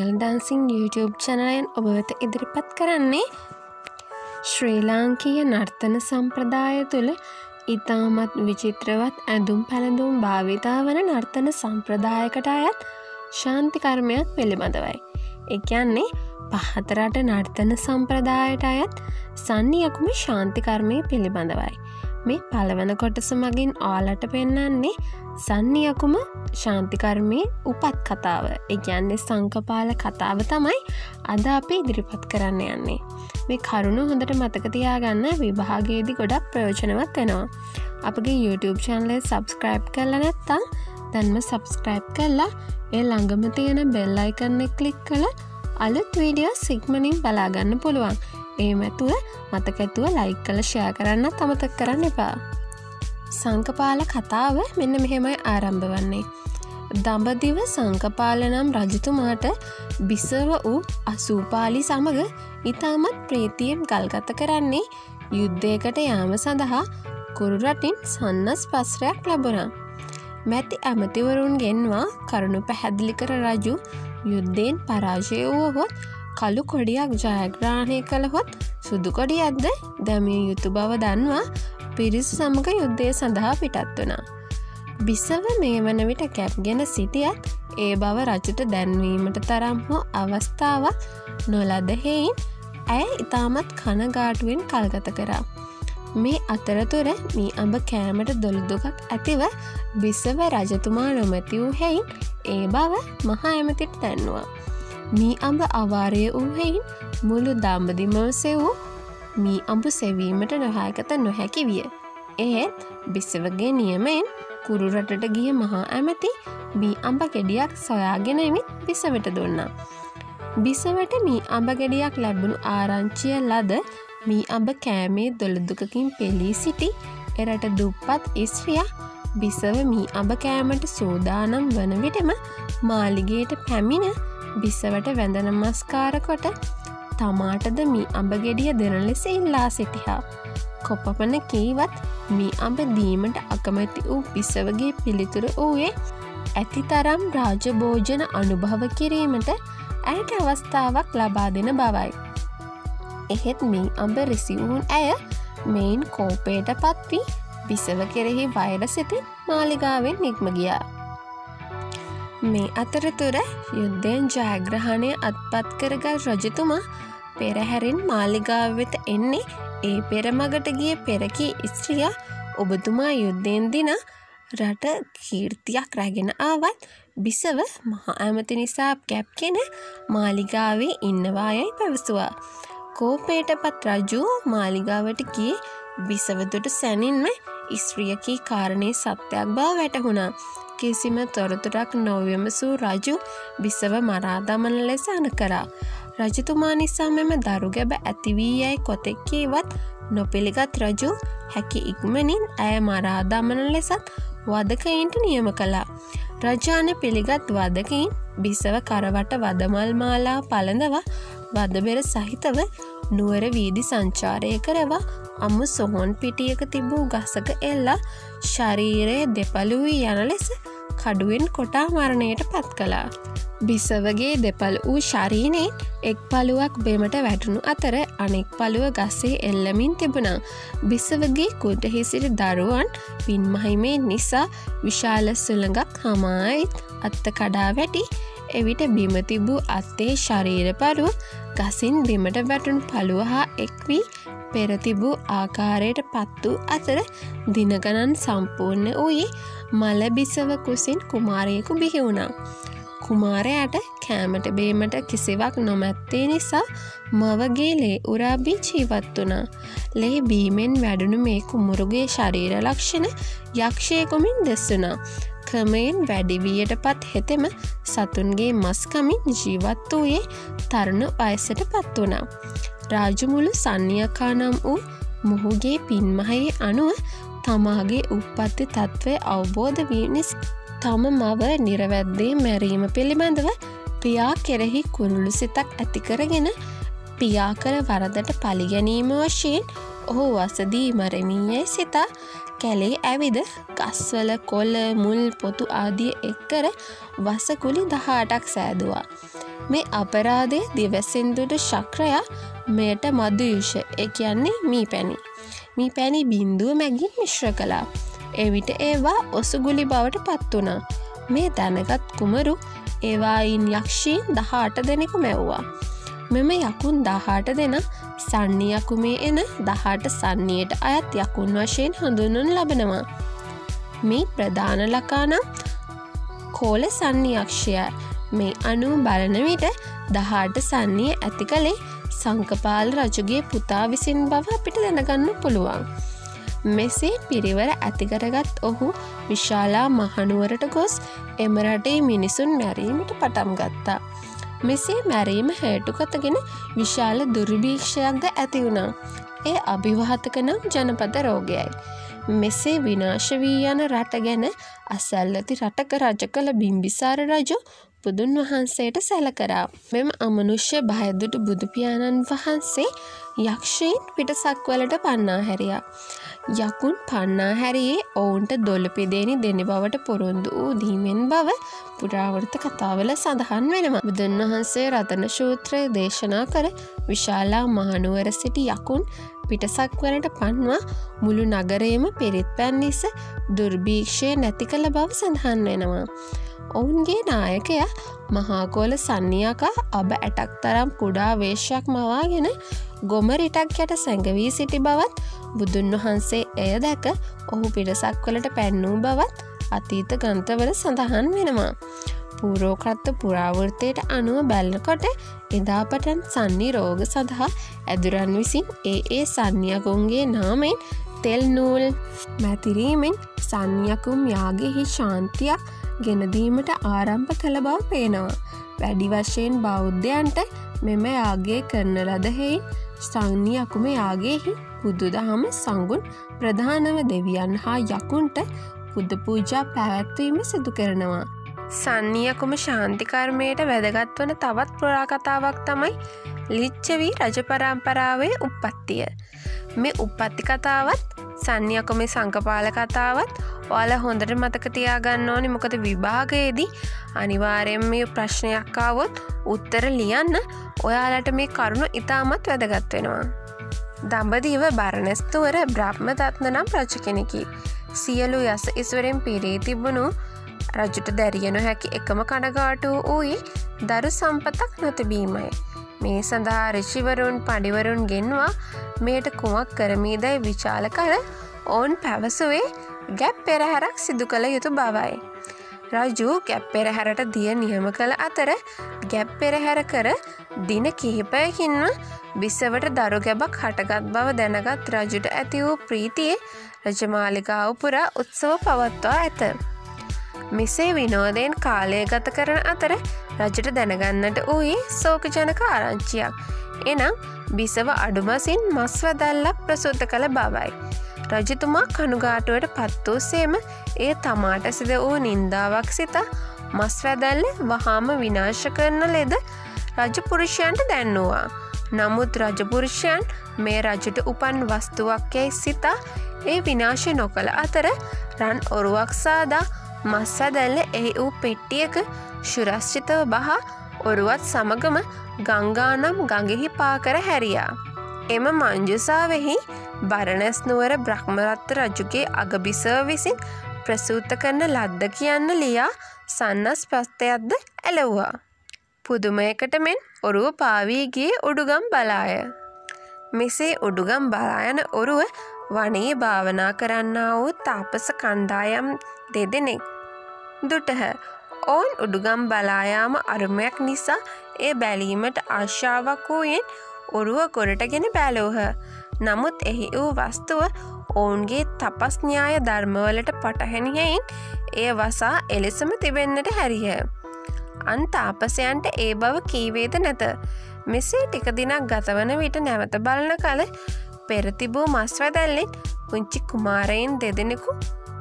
Sinhala Dancing YouTube channel ඔබ වෙත ඉදිරිපත් කරන්නේ ශ්‍රී ලාංකීය නර්තන සම්ප්‍රදාය තුළ ඉතාමත් විචිත්‍රවත් ඇඳුම් පැළඳුම් භාවිතා වන නර්තන සම්ප්‍රදායකට අයත් ශාන්ති කර්මයක් පිළිබඳවයි. ඒ කියන්නේ පහත රට නර්තන සම්ප්‍රදායට අයත් සන්නියකුම ශාන්ති කර්මය පිළිබඳවයි. මේ පළවන කොටස මගින් ඔයාලට පෙන්වන්නේ සන්නියකුම ශාන්ති කර්මයේ උපත් කතාව. ඒ කියන්නේ සංකපාල කතාව තමයි අද අපි ඉදිරිපත් කරන්න යන්නේ. මේ කරුණු හොඳට මතක තියාගන්න විභාගයේදී ගොඩක් ප්‍රයෝජනවත් වෙනවා. අපගේ YouTube channel එක subscribe කරලා නැත්නම් දැන්ම subscribe කරලා ඒ ළඟම තියෙන bell icon එක click කරලා අලුත් වීඩියෝස් ඉක්මනින් බලා ගන්න පුළුවන්. ඒ මැතුව මතක ඇතුව like කරලා share කරන්නත් අමතක කරන්න එපා. සංකපාල කතාව මෙන්න මෙහෙමයි ආරම්භ වන්නේ. දඹදිව සංකපාල නම් රජතුමාට බිසව වූ අසූපාලි සමග ඉතාමත් ප්‍රීතියෙන් ගල්ගත කරන්නේ යුද්ධයකට යාම සඳහා කුරු රටින් සන්නස් පස්රයක් ලැබුණා. මැති ඇමතිවරුන් ගෙන්වා කරුණු පැහැදිලි කර රජු යුද්ධයෙන් පරාජය වුවහොත් කළු කොඩියක් ජයග්‍රහණය කළහොත් සුදු කොඩියක්ද දැමිය යුතු බව දන්වා පිරිස සමග යුද්ධය සඳහා පිටත් වුණා. බිසව මේ වන විට කැප්ගෙන සිටියත් ඒ බව රජුට දැන්වීමට තරම් හෝ අවස්ථාවක් නොලද හේයින් ඇය ඉතාමත් කනගාටුවෙන් කල්ගත කරා. මේ අතරතුර මේ අඹ කෑමට දොළුදුකක් ඇතිව බිසව රජතුමා නොමැති වූ හේයින් ඒ බව මහා ඇමතිට දැන්වා. මී අඹ අවාරය වූ හේයින් මුළු දඹදිවම සෙවූ මී අඹ සෙවීමට නොහැකත නොහැකි විය. එහෙත් බිසවගේ නියමයෙන් කුරු රටට ගිය මහා ඇමති මී අඹ ගෙඩියක් සොයාගෙන එමින් බිසවට දුන්නා. බිසවට මී අඹ ගෙඩියක් ලැබුණු ආරංචිය ලද මී අඹ කෑමේ දොළදුකකින් පෙළී සිටි එරට දුප්පත් ස්ත්‍රියක් බිසව මී අඹ කෑමට සූදානම් වන විටම මාලිගයට පැමිණ බිසවට වැඳ නමස්කාර කොට තමාටද මී අඹ ගෙඩිය දෙන ලෙස ඉල්ලා සිටියා. කොපමණ කීවත් මී අඹ දීමට අකමැති වූ බිසවගේ පිළිතුර වූයේ ඇතිතරම් රාජභෝජන අනුභව කිරීමට ඇයට අවස්ථාවක් ලබා දෙන බවයි. එහෙත් මී අඹ රිසිවුන් ඇය මෙයින් කෝපයට පත් වී බිසව කෙරෙහි වෛර සිතින් මාලිගාවෙන් නික්ම ගියා. මේ අතරතුර යුද්ධයෙන් ජයග්‍රහණය අත්පත් කරගත් රජතුමා පෙරහැරින් මාලිගාව වෙත එන්නේ ඒ පෙරමගට ගිය පෙරකී ස්ත්‍රිය ඔබතුමා යුද්ධයෙන් දින රට කීර්තියක් රැගෙන ආවත් බිසව මහා ඇමති නිසා කැප්ගෙන මාලිගාවේ ඉන්නවා යයි පැවසුවා. කෝපයට පත් රජු මාලිගාවට ගියේ බිසවදුට සැනින්ම ස්ත්‍රියකී කාරණේ සත්‍යයක් බව වැටහුණා. කිසිම තොරතුරක් නොවිමසූ රජු බිසව මරා දමන ලෙස අණකරා. රජතුමා නිසා මෙම දරුගැබ ඇති වී යයි කොතෙක් කීවත් නොපිළිගත් රජු හැකි ඉක්මනින් ඇය මරා දමන ලෙසත් වධකයින්ට නියම කළා. රජාන පිළිගත් වධකයින් බිසව කරවට වදමල් මාලා පළඳවා වදබෙර සහිතව නුවර වීදි සංචාරය කරවා අමු සොහොන් පිටියක තිබූ ගසක එල්ලා ශරීරය දෙපළු වී යන ලෙස කඩුවෙන් කොටා මරණයට පත් කළා. බිසවගේ දෙපළ වූ ශරීරයෙන් එක් පළුවක් බෙමට වැටුණු අතර අනෙක් පළුව ගසේ එල්ලමින් තිබුණා. බිසවගේ කුටහි සිටි දරුවන් පින්මහිමේ නිසා විශාල සුළඟක් හමායිත් අත්ත කඩා වැටි එවිට බිම තිබූ අත්තේ ශරීර පළුව ගසින් බිමට වැටුණු පළුව හා එක් වී පෙර තිබූ ආකාරයට පත් වූ අතර දින ගණන් සම්පූර්ණ වූයේ මල බිසව කුසින් කුමාරයෙකු බිහි වුණා. කුමාරයාට කෑමට බීමට කිසිවක් නොමැත්තේ නිසා මවගේ ලේ උරාබී ජීවත් වුණා. ලේ බීමෙන් වැඩුණු මේ කුමරුගේ ශරීර ලක්ෂණ යක්ෂයෙකුමින් දෙස්සුණා. ක්‍රමයෙන් වැඩිවියට පත් හෙතෙම සතුන්ගේ මස් කමින් ජීවත් වූයේ තරුණ වයසට පත් වුණා. රාජමුළු සන්නියකා නම් වූ මොහුගේ පින්මහයේ අනුව තමාගේ උප්පත්ති තත්ත්වය අවබෝධ වී නිසා තම මව නිරවැද්දේ මැරීම පිළිබඳව පියා කෙරෙහි කුරුළු සිතක් ඇති කරගෙන පියා කර වරදට පලිගැනීම වශයෙන් ඔහු වසදී මරමීයයි සිතා කැලේ ඇවිද ගස්වල කොළ මුල් පොතු ආදිය එක්කර වසකුලි 18ක් සෑදුවා. මේ අපරාධය දිවැසින් දුටු ශක්‍රයා මෙයට මදුයුෂ කියන්නේ මී පැණි බින්දුව මැගින් මිශ්‍ර කළා. එවිට ඒවා ඔසුගුලි බවට පත් වුණා. මේ දැනගත් කුමරු ඒවායින් යක්ෂීන් 18 දෙනෙකු මැව්වා. මෙම යකුන් 18 දෙනා සන්නි යකුමේ එන 18 සන්නියට අයත් යකුන් වශයෙන් හඳුන්වනු ලබනවා. මේ ප්‍රධාන ලකා නම් කෝල සන්නි යක්ෂයා. මේ අනුව බලන විට 18 සන්නිය ඇති කලේ සංකපාල රජුගේ පුතා විසින් බව අපිට දැනගන්න පුළුවන්. මෙසේ පිරිවර ඇතිකරගත් ඔහු විශාලා මහනුවරට ගොස් එම රටේ මිනිසුන් මැරීමට පටන් ගත්තා. මෙසේ මැරීම හේතුකතගෙන විශාල දුර්භීක්ෂයක්ද ඇති වුණා. ඒ අභිවාහතක නම් ජනපද රෝගයයි. මෙසේ විනාශ වී යන රට ගැන අසල්ලති රටක රජ කළ බිම්බිසාර රජු බුදුන් වහන්සේට සැලකරා. මෙම අමනුෂ්‍ය භයදුටු බුදු පියාණන් වහන්සේ යක්ෂයින් පිටසක්වලට පන්නා හැරියා. යකුන් පන්නා හැරියේ ඔවුන්ට දොළපෙදෙනි දෙන බවට පොරොන්දු වූ දීමෙන් බව පුරාවෘත කතාවල සඳහන් වෙනවා. බුදුන් වහන්සේ රතන සූත්‍රය දේශනා කර විශාලා මහනුවර සිටි යකුන් පිටසක්වලට පන්වා මුළු නගරයම පිරිත් පැන් නිස දුර්භීක්ෂය නැති කළ බව සඳහන් වෙනවා. ඔවුන්ගේ නායකයා මහාකෝල සන්නියකා අබ ඇටක් තරම් කුඩා වේශයක් මවාගෙන ගොමරිටක් යට සැඟවී සිටි බවත් බුදුන් වහන්සේ එය දැක ඔහු පිටසක්වලට පැන්නූ බවත් අතීත ග්‍රන්ථවල සඳහන් වෙනවා. පූර්වෝක්‍රත්ත පුරාවෘත්තයට අනුව බලනකොට එදා පටන් සන්නි රෝග සඳහා ඇදුරන් විසින් ඒ සන්නියකුන්ගේ නාමෙන් තෙල් නූල් මැතිරීමෙන් සන්නියකුම් යාගෙහි ශාන්තියක් ගෙනදීමට ආරම්භ කළ බව පේනවා. වැඩි වශයෙන් බෞද්ධයන්ට මෙම යාගය කරන ලද හේයින් සන්නි යකුම යාගෙහි බුදුදහම සංගුණ ප්‍රධානව දෙවියන් හා යකුන්ට බුද්ධ පූජා පැවැත්වීම සිදු කරනවා. සන්නි යකුම ශාන්තිකර්මයට වැදගත් වන තවත් පුරාකතාවක් තමයි ලිච්ඡවි රජ පරම්පරාවේ උප්පත්තිය. මේ උප්පත්ති කතාවත් සන්නි යකුමේ සංකපාල කතාවත් ඔයාලා හොඳට මතක තියාගන්න ඕනේ. මොකද විභාගයේදී අනිවාර්යයෙන් මේ ප්‍රශ්නයක් ආවොත් උත්තර ලියන්න ඔයාලට මේ කරුණ ඉතාමත් වැදගත් වෙනවා. දඹදිව බරණැස් නුවර බ්‍රහ්මදත්ත නම් රජ කෙනෙකි. සියලු යස ඉස්වරෙන් පිරී තිබුණු රජුට දැරිය නොහැකි එකම කනගාටුව වූයේ දරු සම්පතක් නොතිබීමයි. මේ සඳහා ඍෂිවරුන් පඬිවරුන් ගෙන්වා මෙයට කුමක් කරමීදැයි විචාල කර ඔවුන් පැවසුවේ ගැප් පෙරහැරක් සිදු කළ යුතු බවයි. රජු ගැප් පෙරහැරට දිය නියම කළ අතර ගැප් පෙරහැර කර දින කිහිපයකින්ම බිසවට දරු ගැබක් හටගත් බව දැනගත් රජුට ඇති වූ ප්‍රීතියේ රජමාලිගාව පුරා උත්සව පවත්වා ඇත. මෙසේ විනෝදයෙන් කාලය ගත කරන අතර රජට දැනගන්නට වූයේ ශෝකජනක ආරංචියක්. එනම් බිසව අඩුමසින් මස් වැදැල්ලක් ප්‍රසූත කළ බවයි. රජතුමා කනුගාටුවට පත් වූ සේම ඒ තමාට සිද වූ නින්දාවක් සිතා මස් වැදැල්ල වහාම විනාශ කරන ලෙද රජපුරුෂයන්ට දැන්නුවා. නමුත් රජපුරුෂයන් මේ රජුට උපන් වස්තුවක් යැයි සිතා ඒ විනාශ නොකළ අතර රන් ඔරුවක් සාදා මස් වැදැල්ල එහි වූ පෙට්ටියක ශුරස්චිතව බහා ඔරුවත් සමගම ගංගා නම් ගඟෙහි පාකර හැරියා. එම මංජුසාවෙහි බරණැස් නුවර බ්‍රහ්මදත්ත රජුගේ අගබිසව විසින් ප්‍රසූත කරන ලද්ද කියන්න ලියා සන්නස් පස්තයක්ද ඇලවුවා. පුදුමයකට මෙන් ඔරුව පාවී ගියේ උඩුගම් බලාය. මෙසේ උඩුගම් බලායන ඔරුව වනයේ භාවනා කරන්නා වූ තාපස කණ්ඩායම් දෙදෙනෙක් දුටහ. ඔවුන් උඩුගම් බලායාම අරුමයක් නිසා ඒ බැලීමට ආශාවක් වූයෙන් ඔරුව ගොඩටගෙන බැලූහ. නමුත් එහි වූ වස්තුව ඔවුන්ගේ තපස් න්‍යාය ධර්මවලට පටහැනි හෙයින් එය වසා එලෙසම තිබෙන්නට හැරිය. අන් තාපසයන්ට ඒ බව කීවේද නැත. මෙසේ ටික දිනක් ගතවන විට නැවත බලන කල පෙර තිබූ මස් වැදැල්ලෙන් පුංචි කුමාරයින් දෙදෙනෙකු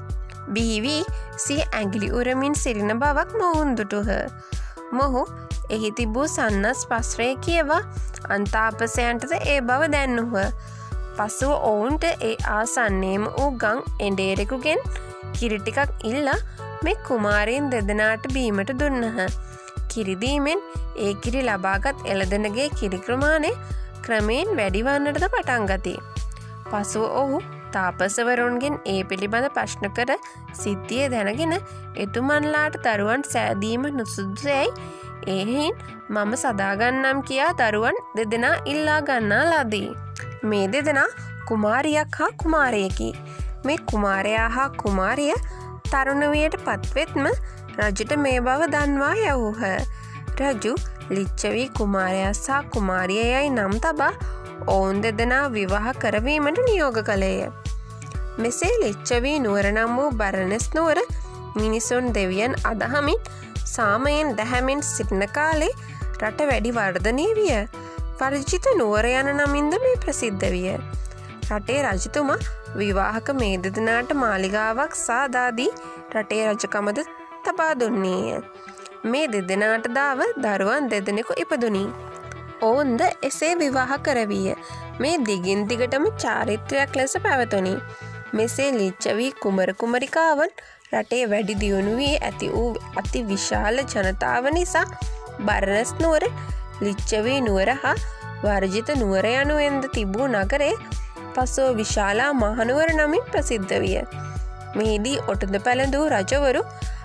බිහිවී සිය ඇඟිලි උරමින් සිරින බවක් මොවුන් දුටුහ. මොහු එහි තිබූ සන්නස් පස්රේ කියවා අන්තාපසයන්ටද ඒ බව දැන්නුහ. පසුව ඔවුන්ට ඒ ආසන්නේම වූ ගං එඬේරෙකුගෙන් කිරි ටිකක් ඉල්ලා මේ කුමාරයන් දෙදෙනාට බීමට දුන්නහ. කිරිදීමෙන් ඒ කිරි ලබාගත් එළදෙනගේ කිරි ප්‍රමාණය ක්‍රමයෙන් වැඩිවන්නටද පටන් ගතියි. පසුව ඔහු තාපසවරුන්ගෙන් ඒ පිළිබඳ ප්‍රශ්න කර සිද්ධිය දැනගෙන එතුමන්ලාට දරුවන් සෑදීම නුසුදුසුයැයි එහෙයින් මම සදාගන්නම් කියා දරුවන් දෙදෙනා ඉල්ලා ගන්නා ලදී. මේ දෙදෙනා කුමාරියක් හා කුමාරයෙකි. මේ කුමාරයා හා කුමාරිය තරුණවියට පත්වෙත්ම රජුට මේ බව දන්වා යවූහ. රජු ලිච්ඡවි කුමාරයා සහ කුමාරිය යයි නම් තබා ඔවුන් දෙදෙනා විවාහ කරවීමට නියෝග කළේය. මෙසේ ලිච්ඡවි නුවර නම් වූ බරණැස් නුවර මිනිසුන් දෙවියන් අදහමින් සාමයෙන් දැහැමින් සිටින කාලේ රට වැඩි වර්ධනය විය. වර්ජිත නුවර යන නමින්ද මේ ප්‍රසිද්ධ විය. රටේ රජතුමා විවාහක මේ දෙදෙනාට මාලිගාවක් සාදාදී රටේ රජකමද තබා දුන්නේය. මේ දෙදෙනාට දාව දරුවන් දෙදෙනෙකු ඉපදුනි. ඔවුන්ද එසේ විවාහ කරවීය. මේ දිගින් දිගටම චාරිත්‍රයක් ලෙස පැවතුනි. මෙසේ ලිච්ඡවි කුමර කුමරිකාවන් රටේ වැඩි දියුණු වී ඇති වූ අති විශාල ජනතාව නිසා බරණැස් නුවර ලිච්ඡවි නුවර හා වර්ජිත නුවර යනුවෙන්ද තිබූ නගරය පසුව විශාලා මහනුවර නමින් ප්‍රසිද්ධ විය. මෙහිදී ඔටුද පැළඳූ රජවරු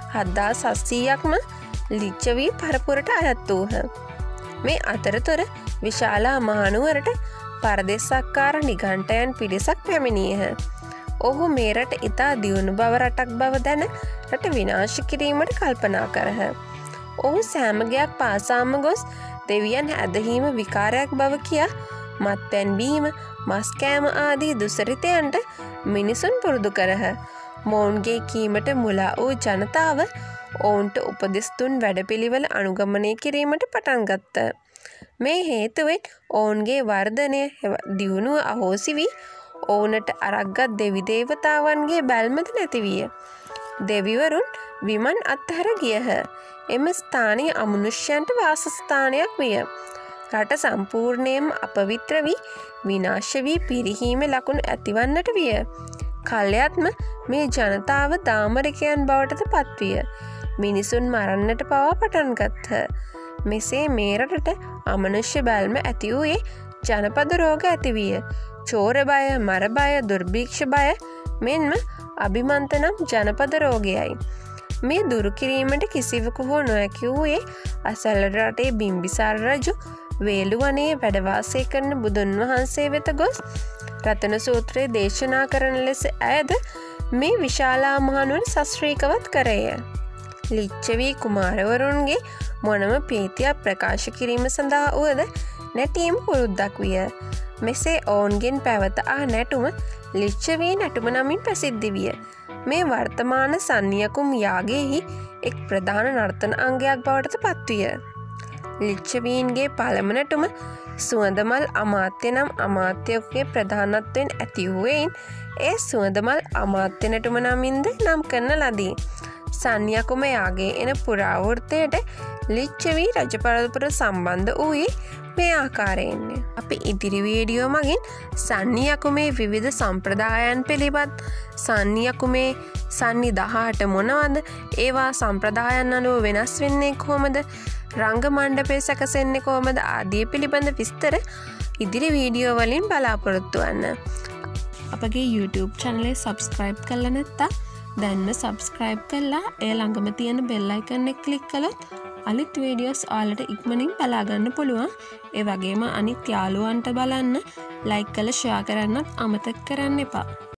7700ක්ම ලිච්ඡවි පරපුරට අයත් වූහ. මේ අතරතුර විශාලා මහනුවරට පරදෙසක්කාර නිගණ්ඨයන් පිරිසක් පැමිණියහ. ඔහු මේ රට ඉතා දියුණු බව රටක් බව දැන රට විනාශ කිරීමට කල්පනා කරහ. ඔහු සෑමගයක් පාසාම ගොස් දෙවියන් ඇදහීම විකාරයක් බව කියා මත්පැන් බීම මස් කෑම ආදී දුසරිතයන්ට මිනිසුන් පුරුදු කරහ. මොවුන්ගේ කීමට මුලා වූ ජනතාව ඔවුන්ට උපදෙස් දුන් වැඩපිළිවෙල අනුගමනය කිරීමට පටන් ගත්ත. මේ හේතුවෙන් ඔවුන්ගේ වර්ධනය දියුණුව අහෝසි වී ඔවුනට අරක්ගත් දෙවි දේවතාවන්ගේ බැල්මද නැතිවිය. දෙවිවරුන් විමන් අත්හැර ගියහ. එම ස්ථානය අමනුෂ්‍යයන්ට වාසස්ථානයක් විය. රට සම්පූර්ණයෙන්ම අපවිත්‍ර වී විනාශ වී පිරිහීම ලකුණු ඇතිවන්නට විය. කල්යත්ම මේ ජනතාව දාමරිකයන් බවටද පත්විය. මිනිසුන් මරන්නට පවා පටන් ගත්හ. මෙසේ මේ රටට අමනුෂ්‍ය බැල්ම ඇති වූයේ ජනපද රෝග ඇතිවිය. චෝර බය, මර බය, දුර්භික්ෂ බය මෙන්ම අභිමන්ත නම් ජනපද රෝගයයි. මේ දුරු කිරීමට කිසිවකු හෝ නොහැකි වූයේ අසල රටේ බිම්බිසාර රජු වේළුවනේ වැඩවාසය කරන බුදුන් වහන්සේ වෙත ගොස් රතන සූත්‍රයේ දේශනා කරන ලෙස ඇයද මේ විශාලා මහනුවර සශ්‍රීකවත් කරේය. ලිච්ඡවි කුමාරවරුන්ගේ මොනම ප්‍රීතියක් ප්‍රකාශ කිරීම සඳහා වුවද නැටීම පුරුද්දක් විය. මෙසේ ඔවුන්ගෙන් පැවත නැටුම ලිච්ඡවි නැටුම නමින් ප්‍රසිද්ධ විය. මේ වර්තමාන සන්නියකුම් යාගයෙහි එක් ප්‍රධාන නර්තන අංගයක් බවට පත්විය. ලිච්ඡවීන්ගේ පළමු නැටුම සුවඳමල් අමාත්‍ය නම් අමාත්‍යයෙකුගේ ප්‍රධානත්වයෙන් ඇති වූයෙන් ඒ සුවඳමල් අමාත්‍ය නැටුම නමින්ද නම් කරන ලදී. සන්නියකුම යාගේ එන පුරාවෘත්තයට ලිච්ඡවි රජපරපුර සම්බන්ධ වූයේ මේ ආකාරයෙන්ය. අපි ඉදිරි වීඩියෝ මගින් සන්නියකුමේ විවිධ සම්ප්‍රදායන් පිළිබඳ සන්නියකුමේ සන්නි 18 මොනවද? ඒවා සම්ප්‍රදායන් අනුව වෙනස් වෙන්නේ කොහොමද? රංග මණ්ඩපය සැකසෙන්නේ කොහොමද? ආදී පිළිබඳ විස්තර ඉදිරි වීඩියෝ වලින් බලාපොරොත්තු වෙන්න. අපගේ YouTube channel එක subscribe කරලා නැත්නම් දැන්ම subscribe කරලා ඒ ළඟම තියෙන bell icon එක click කළොත් අලුත් වීඩියෝස් ඔයාලට ඉක්මනින් බලා ගන්න පුළුවන්. ඒ වගේම අනිත් යාළුවන්ට බලන්න like කරලා share කරන්නත් අමතක කරන්න එපා.